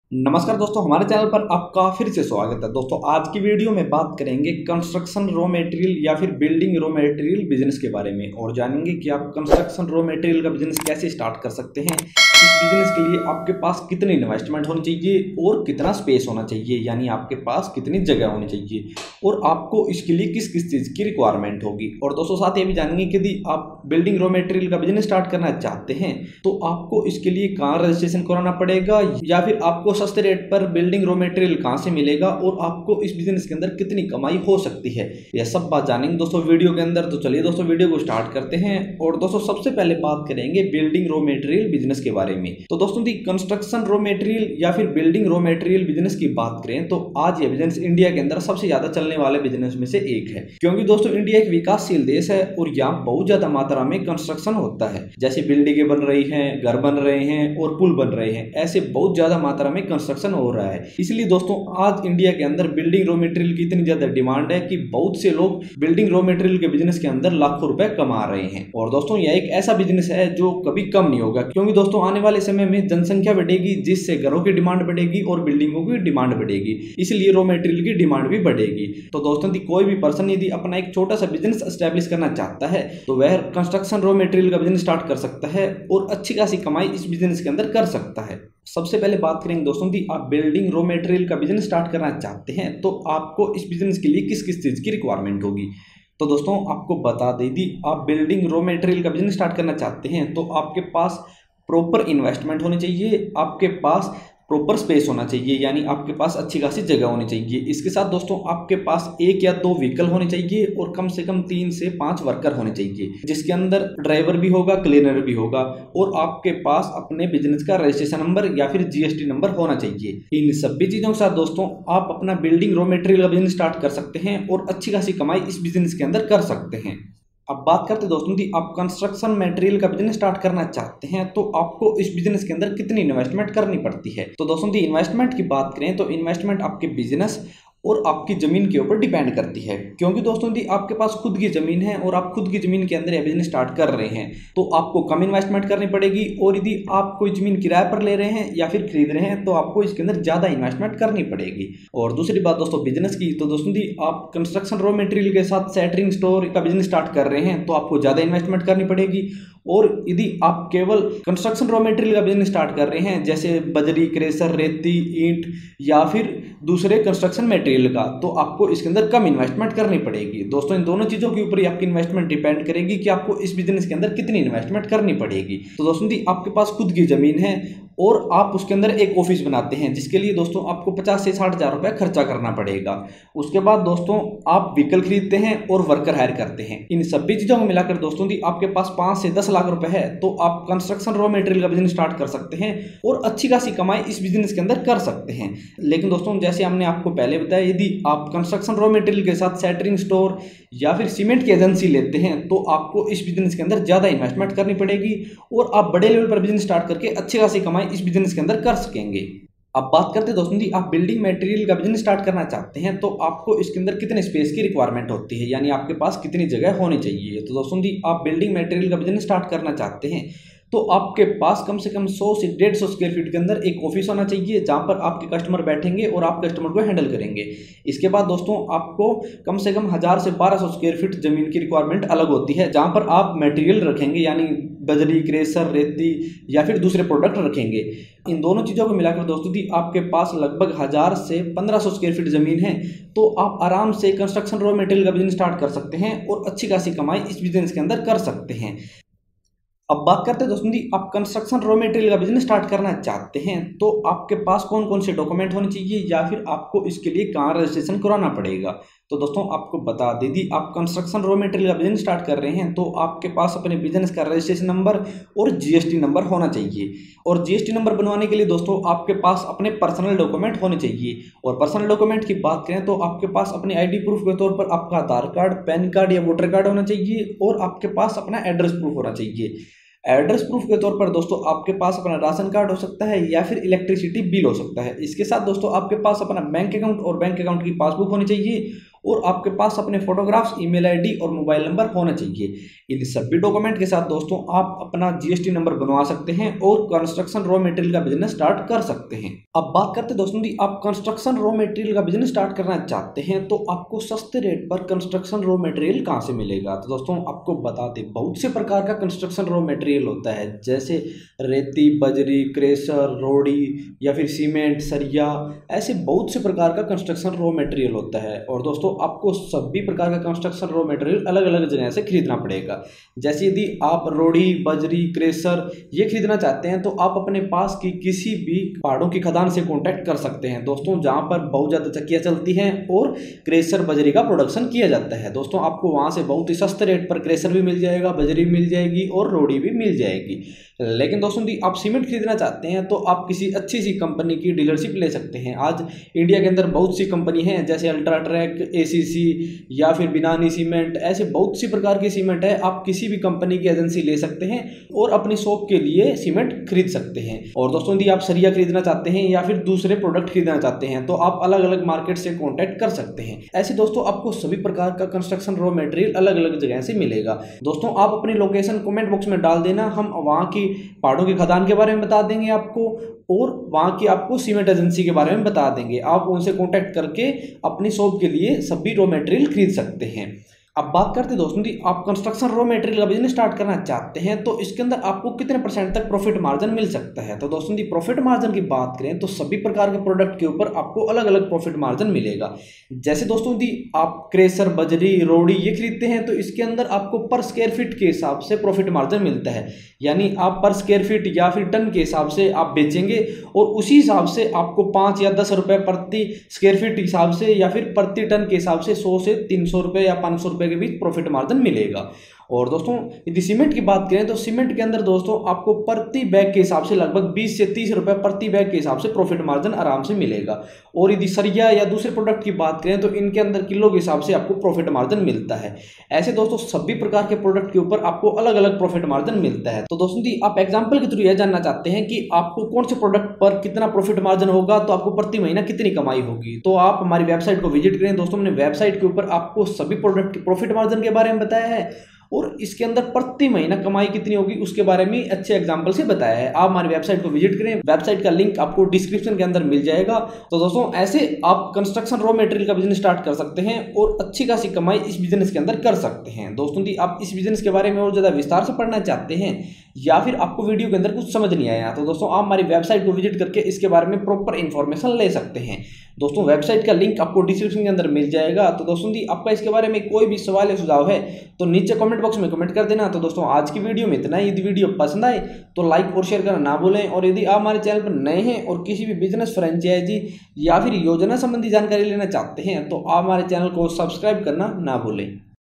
नमस्कार दोस्तों, हमारे चैनल पर आपका फिर से स्वागत है। दोस्तों आज की वीडियो में बात करेंगे कंस्ट्रक्शन रॉ मटेरियल या फिर बिल्डिंग रॉ मटेरियल बिजनेस के बारे में और जानेंगे कि आप कंस्ट्रक्शन रॉ मटेरियल का बिजनेस कैसे स्टार्ट कर सकते हैं। इस बिजनेस के लिए आपके पास कितनी इन्वेस्टमेंट होनी चाहिए और कितना स्पेस होना चाहिए, यानी आपके पास कितनी जगह होनी चाहिए और आपको इसके लिए किस किस चीज़ की रिक्वायरमेंट होगी। और दोस्तों साथ ये भी जानेंगे कि यदि आप बिल्डिंग रॉ मटेरियल का बिजनेस स्टार्ट करना चाहते हैं तो आपको इसके लिए कहाँ रजिस्ट्रेशन कराना पड़ेगा या फिर आपको सस्ते रेट पर बिल्डिंग रॉ मटेरियल कहां से मिलेगा और आपको इस बिजनेस के अंदर कितनी कमाई हो सकती है, यह सब बात जानेंगे दोस्तों वीडियो के अंदर। तो चलिए दोस्तों वीडियो को स्टार्ट करते हैं। और दोस्तों सबसे पहले बात करेंगे बिल्डिंग रॉ मटेरियल बिजनेस के बारे में। तो दोस्तों दी कंस्ट्रक्शन रॉ मटेरियल या फिर बिल्डिंग रॉ मटेरियल बिजनेस की बात करें तो आज यह बिजनेस इंडिया के अंदर सबसे ज्यादा चलने वाले बिजनेस में से एक है, क्योंकि दोस्तों इंडिया एक विकासशील देश है और यहाँ बहुत ज्यादा मात्रा में कंस्ट्रक्शन होता है। जैसे बिल्डिंगें बन रही हैं, घर बन रहे हैं और पुल बन रहे हैं, ऐसे बहुत ज्यादा मात्रा में कंस्ट्रक्शन हो रहा है। इसलिए दोस्तों आज इंडिया के अंदर बिल्डिंग रॉ मटेरियल की इतनी ज्यादा डिमांड है कि बहुत से लोग बिल्डिंग रॉ मटेरियल के बिजनेस के अंदर लाखों रुपए कमा रहे हैं। और दोस्तों यह एक ऐसा बिजनेस है जो कभी कम नहीं होगा, क्योंकि दोस्तों आने वाले समय में जनसंख्या बढ़ेगी जिससे घरों की डिमांड बढ़ेगी और बिल्डिंगों की डिमांड बढ़ेगी, इसलिए रॉ मटेरियल की डिमांड भी बढ़ेगी। तो दोस्तों कोई भी पर्सन यदि अपना एक छोटा सा बिजनेस एस्टेब्लिश करना चाहता है तो वह कंस्ट्रक्शन रॉ मटेरियल का बिजनेस स्टार्ट कर सकता है और अच्छी खासी कमाई इस बिजनेस के अंदर कर सकता है। सबसे पहले बात करेंगे दोस्तों कि आप बिल्डिंग रॉ मटेरियल का बिजनेस स्टार्ट करना चाहते हैं तो आपको इस बिजनेस के लिए किस किस चीज़ की रिक्वायरमेंट होगी। तो दोस्तों आपको बता दें यदि आप बिल्डिंग रॉ मटेरियल का बिजनेस स्टार्ट करना चाहते हैं तो आपके पास प्रॉपर इन्वेस्टमेंट होनी चाहिए, आपके पास प्रॉपर स्पेस होना चाहिए, यानी आपके पास अच्छी खासी जगह होनी चाहिए। इसके साथ दोस्तों आपके पास एक या दो व्हीकल होने चाहिए और कम से कम 3 से 5 वर्कर होने चाहिए, जिसके अंदर ड्राइवर भी होगा, क्लीनर भी होगा और आपके पास अपने बिजनेस का रजिस्ट्रेशन नंबर या फिर जीएसटी नंबर होना चाहिए। इन सभी चीज़ों के साथ दोस्तों आप अपना बिल्डिंग रॉ मटेरियल का बिजनेस स्टार्ट कर सकते हैं और अच्छी खासी कमाई इस बिजनेस के अंदर कर सकते हैं। अब बात करते हैं दोस्तों कि आप कंस्ट्रक्शन मटेरियल का बिजनेस स्टार्ट करना चाहते हैं तो आपको इस बिजनेस के अंदर कितनी इन्वेस्टमेंट करनी पड़ती है। तो दोस्तों की इन्वेस्टमेंट की बात करें तो इन्वेस्टमेंट आपके बिजनेस और आपकी जमीन के ऊपर डिपेंड करती है, क्योंकि दोस्तों यदि आपके पास खुद की जमीन है और आप खुद की जमीन के अंदर यह बिजनेस स्टार्ट कर रहे हैं तो आपको कम इन्वेस्टमेंट करनी पड़ेगी, और यदि आप कोई जमीन किराए पर ले रहे हैं या फिर खरीद रहे हैं तो आपको इसके अंदर ज़्यादा इन्वेस्टमेंट करनी पड़ेगी। और दूसरी बात दोस्तों बिजनेस की, तो दोस्तों यदि आप कंस्ट्रक्शन रॉ मटेरियल के साथ सेटरिंग स्टोर का बिजनेस स्टार्ट कर रहे हैं तो आपको ज़्यादा इन्वेस्टमेंट करनी पड़ेगी। और यदि आप केवल कंस्ट्रक्शन रॉ मटेरियल का बिजनेस स्टार्ट कर रहे हैं जैसे बजरी, क्रेशर, रेती, ईंट या फिर दूसरे कंस्ट्रक्शन मटेरियल का, तो आपको इसके अंदर कम इन्वेस्टमेंट करनी पड़ेगी। दोस्तों इन दोनों चीज़ों के ऊपर ही आपकी इन्वेस्टमेंट डिपेंड करेगी कि आपको इस बिजनेस के अंदर कितनी इन्वेस्टमेंट करनी पड़ेगी। तो दोस्तों यदि आपके पास खुद की ज़मीन है और आप उसके अंदर एक ऑफिस बनाते हैं जिसके लिए दोस्तों आपको 50 से 60 हज़ार रुपये खर्चा करना पड़ेगा। उसके बाद दोस्तों आप व्हीकल खरीदते हैं और वर्कर हायर करते हैं। इन सभी चीज़ों को मिलाकर दोस्तों यदि आपके पास 5 से 10 लाख रुपए है तो आप कंस्ट्रक्शन रॉ मटेरियल का बिजनेस स्टार्ट कर सकते हैं और अच्छी खासी कमाई इस बिजनेस के अंदर कर सकते हैं। लेकिन दोस्तों जैसे हमने आपको पहले बताया, यदि आप कंस्ट्रक्शन रॉ मटेरियल के साथ सेटरिंग स्टोर या फिर सीमेंट की एजेंसी लेते हैं तो आपको इस बिजनेस के अंदर ज़्यादा इन्वेस्टमेंट करनी पड़ेगी और आप बड़े लेवल पर बिजनेस स्टार्ट करके अच्छी खासी कमाई इस बिजनेस के अंदर कर सकेंगे। अब बात करते हैं दोस्तों जी, आप बिल्डिंग मटेरियल का बिजनेस स्टार्ट करना चाहते हैं तो आपको इसके अंदर कितने स्पेस की रिक्वायरमेंट होती है, यानी आपके पास कितनी जगह होनी चाहिए। तो दोस्तों जी आप बिल्डिंग मटेरियल का बिजनेस स्टार्ट करना चाहते हैं तो आपके पास कम से कम 100 से 150 स्क्वायर फीट के अंदर एक ऑफिस होना चाहिए जहां पर आपके कस्टमर बैठेंगे और आप कस्टमर को हैंडल करेंगे। इसके बाद दोस्तों आपको कम से कम 1000 से 1200 स्क्वायर फीट जमीन की रिक्वायरमेंट अलग होती है जहां पर आप मटेरियल रखेंगे, यानी बजरी, क्रेशर, रेती या फिर दूसरे प्रोडक्ट रखेंगे। इन दोनों चीज़ों को मिलाकर दोस्तों जी आपके पास लगभग 1000 से 1500 स्क्वायर फीट ज़मीन है तो आप आराम से कंस्ट्रक्शन रॉ मटेरियल का बिजनेस स्टार्ट कर सकते हैं और अच्छी खासी कमाई इस बिजनेस के अंदर कर सकते हैं। अब बात करते हैं दोस्तों जी, आप कंस्ट्रक्शन रॉ मटेरियल का बिजनेस स्टार्ट करना चाहते हैं तो आपके पास कौन कौन से डॉक्यूमेंट होने चाहिए या फिर आपको इसके लिए कहाँ रजिस्ट्रेशन कराना पड़ेगा। तो दोस्तों आपको बता दें यदि आप कंस्ट्रक्शन रॉ मटेरियल का बिजनेस स्टार्ट कर रहे हैं तो आपके पास अपने बिजनेस का रजिस्ट्रेशन नंबर और जीएसटी नंबर होना चाहिए। और जीएसटी नंबर बनवाने के लिए दोस्तों आपके पास अपने पर्सनल डॉक्यूमेंट होने चाहिए। और पर्सनल डॉक्यूमेंट की बात करें तो आपके पास अपने आईडी प्रूफ के तौर पर आपका आधार कार्ड, पैन कार्ड या वोटर कार्ड होना चाहिए और आपके पास अपना एड्रेस प्रूफ होना चाहिए। एड्रेस प्रूफ के तौर पर दोस्तों आपके पास अपना राशन कार्ड हो सकता है या फिर इलेक्ट्रिसिटी बिल हो सकता है। इसके साथ दोस्तों आपके पास अपना बैंक अकाउंट और बैंक अकाउंट की पासबुक होनी चाहिए और आपके पास अपने फोटोग्राफ्स, ईमेल आईडी और मोबाइल नंबर होना चाहिए। इन सभी डॉक्यूमेंट के साथ दोस्तों आप अपना जीएसटी नंबर बनवा सकते हैं और कंस्ट्रक्शन रॉ मटेरियल का बिजनेस स्टार्ट कर सकते हैं। अब बात करते हैं दोस्तों की आप कंस्ट्रक्शन रॉ मटेरियल का बिजनेस स्टार्ट करना चाहते हैं तो आपको सस्ते रेट पर कंस्ट्रक्शन रॉ मटेरियल कहां से मिलेगा। तो दोस्तों आपको बता दें, बहुत से प्रकार का कंस्ट्रक्शन रॉ मटेरियल होता है, जैसे रेती, बजरी, क्रेशर, रोड़ी या फिर सीमेंट, सरिया, ऐसे बहुत से प्रकार का कंस्ट्रक्शन रॉ मटेरियल होता है। और दोस्तों आपको सभी प्रकार का कंस्ट्रक्शन रॉ मटेरियल अलग अलग जगह से खरीदना पड़ेगा। जैसे यदि आप रोड़ी, बजरी, क्रेशर ये खरीदना चाहते हैं तो आप अपने पास की किसी भी पहाड़ों की खदान से कांटेक्ट कर सकते हैं दोस्तों, जहां पर बहुत ज़्यादा चक्कियां चलती हैं और क्रेशर, बजरी का प्रोडक्शन किया जाता है। दोस्तों आपको वहां से बहुत ही सस्ते रेट पर क्रेशर भी मिल जाएगा, बजरी मिल जाएगी और रोड़ी भी मिल जाएगी। लेकिन दोस्तों यदि आप सीमेंट खरीदना चाहते हैं तो आप किसी अच्छी सी कंपनी की डीलरशिप ले सकते हैं। आज इंडिया के अंदर बहुत सी कंपनी हैं, जैसे अल्ट्राट्रैक, एसीसी या फिर बिनानी सीमेंट, ऐसे बहुत सी प्रकार की सीमेंट है। आप किसी भी कंपनी की एजेंसी ले सकते हैं और अपनी शॉप के लिए सीमेंट खरीद सकते हैं। और दोस्तों यदि आप सरिया खरीदना चाहते हैं या फिर दूसरे प्रोडक्ट खरीदना चाहते हैं तो आप अलग अलग मार्केट से कॉन्टैक्ट कर सकते हैं। ऐसे दोस्तों आपको सभी प्रकार का कंस्ट्रक्शन रॉ मटेरियल अलग अलग जगह से मिलेगा। दोस्तों आप अपनी लोकेशन कमेंट बॉक्स में डाल देना, हम वहाँ की पहाड़ों की खदान के बारे में बता देंगे आपको और वहाँ की आपको सीमेंट एजेंसी के बारे में बता देंगे। आप उनसे कांटेक्ट करके अपनी शॉप के लिए सभी रॉ मटेरियल खरीद सकते हैं। अब बात करते हैं दोस्तों कि आप कंस्ट्रक्शन रॉ मटेरियल का बिजनेस स्टार्ट करना चाहते हैं तो इसके अंदर आपको कितने % तक प्रॉफिट मार्जिन मिल सकता है। तो दोस्तों की प्रॉफिट मार्जिन की बात करें तो सभी प्रकार के प्रोडक्ट के ऊपर आपको अलग अलग प्रॉफिट मार्जिन मिलेगा। जैसे दोस्तों यदि आप क्रेशर, बजरी, रोड़ी ये खरीदते हैं तो इसके अंदर आपको पर स्क्वायर फीट के हिसाब से प्रॉफिट मार्जिन मिलता है, यानी आप पर स्क्वायर फीट या फिर टन के हिसाब से आप बेचेंगे और उसी हिसाब से आपको 5 या 10 रुपये प्रति स्क्वायर फीट हिसाब से या फिर प्रति टन के हिसाब से 100 से 300 रुपये या 500 रुपये के बीच प्रॉफिट मार्जिन मिलेगा। और दोस्तों यदि सीमेंट की बात करें तो सीमेंट के अंदर दोस्तों आपको प्रति बैग के हिसाब से लगभग 20 से 30 रुपये प्रति बैग के हिसाब से प्रॉफिट मार्जिन आराम से मिलेगा। और यदि सरिया या दूसरे प्रोडक्ट की बात करें तो इनके अंदर किलो के हिसाब से आपको प्रॉफिट मार्जिन मिलता है। ऐसे दोस्तों सभी प्रकार के प्रोडक्ट के ऊपर आपको अलग अलग प्रॉफिट मार्जिन मिलता है। तो दोस्तों यदि आप एग्जाम्पल के थ्रू यह जानना चाहते हैं कि आपको कौन से प्रोडक्ट पर कितना प्रॉफिट मार्जिन होगा, तो आपको प्रति महीना कितनी कमाई होगी, तो आप हमारी वेबसाइट को विजिट करें। दोस्तों हमने वेबसाइट के ऊपर आपको सभी प्रोडक्ट के प्रॉफिट मार्जिन के बारे में बताया है और इसके अंदर प्रति महीना कमाई कितनी होगी उसके बारे में अच्छे एग्जांपल से बताया है। आप हमारी वेबसाइट को विजिट करें, वेबसाइट का लिंक आपको डिस्क्रिप्शन के अंदर मिल जाएगा। तो दोस्तों ऐसे आप कंस्ट्रक्शन रॉ मटेरियल का बिजनेस स्टार्ट कर सकते हैं और अच्छी खासी कमाई इस बिजनेस के अंदर कर सकते हैं। दोस्तों यदि आप इस बिजनेस के बारे में और ज़्यादा विस्तार से पढ़ना चाहते हैं या फिर आपको वीडियो के अंदर कुछ समझ नहीं आया तो दोस्तों आप हमारी वेबसाइट को विजिट करके इसके बारे में प्रॉपर इन्फॉर्मेशन ले सकते हैं। दोस्तों वेबसाइट का लिंक आपको डिस्क्रिप्शन के अंदर मिल जाएगा। तो दोस्तों यदि आपका इसके बारे में कोई भी सवाल या सुझाव है तो नीचे कमेंट बॉक्स में कमेंट कर देना। तो दोस्तों आज की वीडियो में इतना ही। यदि वीडियो पसंद आए तो लाइक और शेयर करना ना भूलें और यदि आप हमारे चैनल पर नए हैं और किसी भी बिजनेस, फ्रेंचाइजी या फिर योजना संबंधी जानकारी लेना चाहते हैं तो आप हमारे चैनल को सब्सक्राइब करना ना भूलें।